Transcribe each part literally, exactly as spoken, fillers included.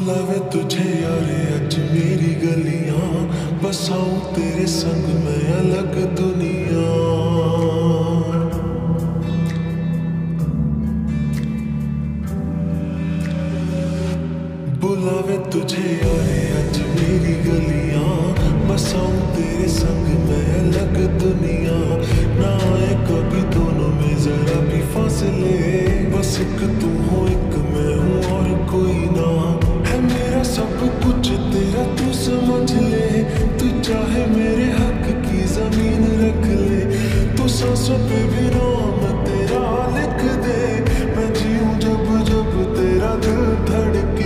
बुलावे तुझे यारे अज मेरी गलियां, बसाऊं तेरे संग मैं अलग दुनिया। बुलावे तुझे यारे अज मेरी गलियां, बसाऊं तेरे संग मैं अलग दुनिया। ना आए कभी दोनों में जरा भी फासले, बस एक तू हो एक मैं हूँ और कोई ना। है मेरा सब कुछ तेरा तू समझ ले, तू चाहे मेरे हक की जमीन रख ले। तू सांसों पे भी नाम तेरा लिख दे, मैं जीऊं जब जब तेरा दिल धड़के।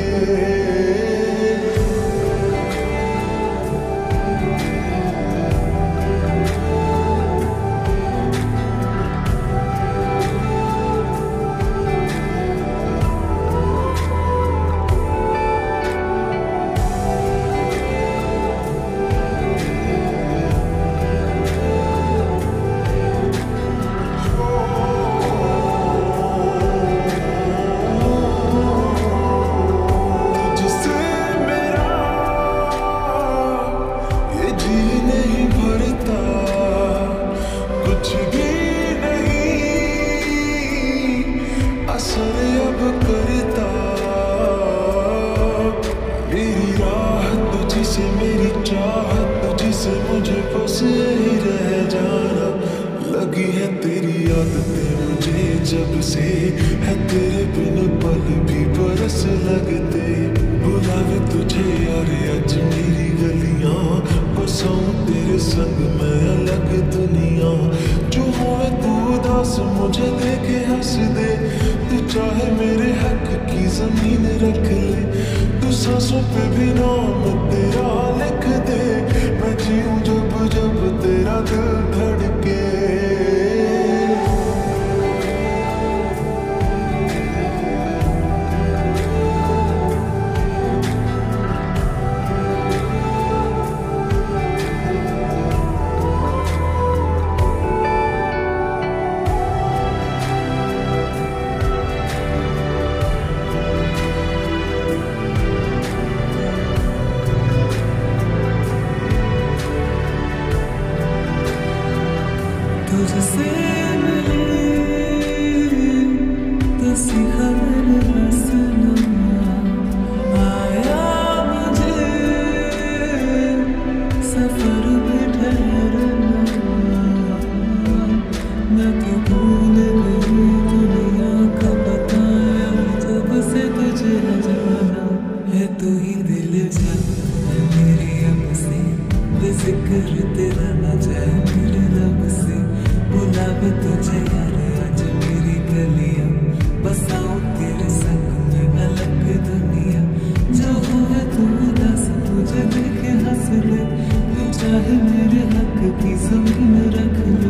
मेरी चाहत तुझसे मुझे बस यही रह जाना। लगी है तेरी आदतें मुझे जब से, है तेरे बिन पल भी बरस लगते। बुलावे तुझे यारे अज मेरी गलियां, बसाऊं तेरे संग मैं अलग दुनिया। जो होवे तू उदास मुझे देखे हंस दे, तू चाहे मेरे हक की जमीन रख ले। तू सांसों पे भी नाम तेरा लिख दे, मैं जीऊं जब जब तेरा दिल धड़के। तुझसे मिले तो सीखा मैंने हंसना, आया मुझे सफर में ठहरना। मैं तो भूल गई दुनिया का बताया, जब से तुझे न जाना है। तू ही दिल जान है मेरी अब से, बेजिक्र तेरा न जाए मेरे लब से। बुलावे तुझे यारे आज मेरी गलियां, बसाऊं तेरे संग में अलग दुनिया। जो हुए तू उदास मुझे देखे हंस ले, तू चाहे मेरे हक की जमीन रख ले।